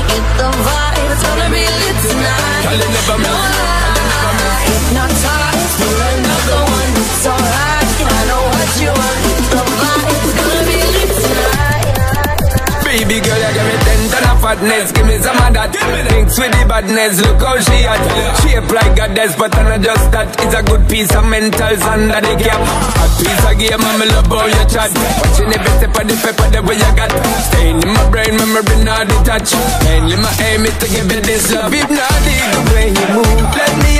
get the vibe. It's gonna be lit tonight. No lie, hypnotized. Pull another one, it's alright. I know what you want. The vibe is gonna be lit tonight. Baby girl, you give me 10 ton of fatness. Give me some of that. Thinks with the badness. Look how she at. Shape like goddess, but I'm not just that. It's a good piece of mentals under the cap. A piece of game, I'm love how you chat. Watching every step of the pepper, the way you got. Staying in my brain, memory not detached. Mainly my aim is to give you this love. If not, the way you move, let me